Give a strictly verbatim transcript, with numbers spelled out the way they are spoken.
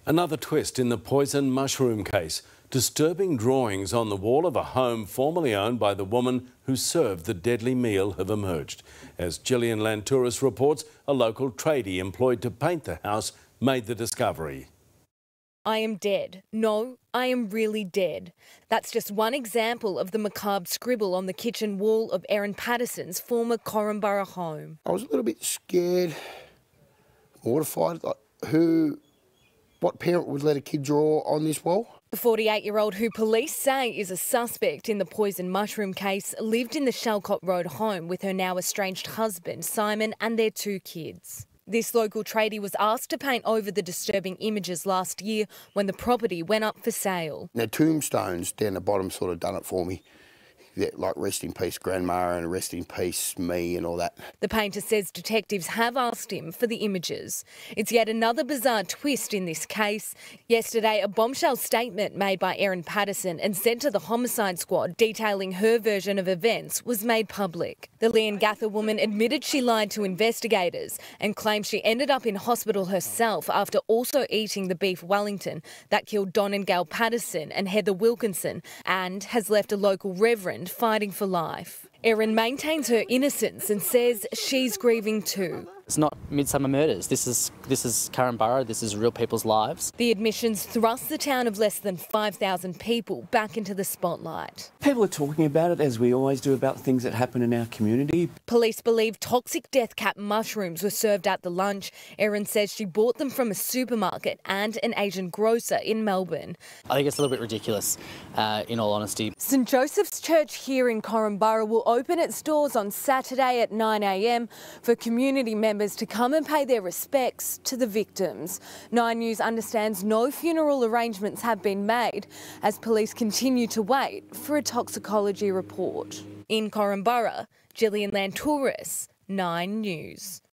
Another twist in the poison mushroom case. Disturbing drawings on the wall of a home formerly owned by the woman who served the deadly meal have emerged. As Gillian Lantouris reports, a local tradie employed to paint the house made the discovery. I am dead. No, I am really dead. That's just one example of the macabre scribble on the kitchen wall of Erin Patterson's former Korumburra home. I was a little bit scared, mortified. Like, who, what parent would let a kid draw on this wall? The forty-eight-year-old, who police say is a suspect in the poison mushroom case, lived in the Shalcott Road home with her now estranged husband, Simon, and their two kids. This local tradie was asked to paint over the disturbing images last year when the property went up for sale. The tombstones down the bottom sort of done it for me. Yeah, like rest in peace grandma and rest in peace me and all that. The painter says detectives have asked him for the images. It's yet another bizarre twist in this case. Yesterday, a bombshell statement made by Erin Patterson and sent to the homicide squad detailing her version of events was made public. The Leongatha woman admitted she lied to investigators and claimed she ended up in hospital herself after also eating the beef Wellington that killed Don and Gail Patterson and Heather Wilkinson, and has left a local reverend fighting for life. Erin maintains her innocence and says she's grieving too. It's not Midsummer Murders. This is this is Korumburra. This is real people's lives. The admissions thrust the town of less than five thousand people back into the spotlight. People are talking about it, as we always do, about things that happen in our community. Police believe toxic death cap mushrooms were served at the lunch. Erin says she bought them from a supermarket and an Asian grocer in Melbourne. I think it's a little bit ridiculous, uh, in all honesty. St Joseph's Church here in Korumburra will open its doors on Saturday at nine a m for community members to come and pay their respects to the victims. Nine News understands no funeral arrangements have been made as police continue to wait for a toxicology report. In Korumburra, Gillian Lantouris, Nine News.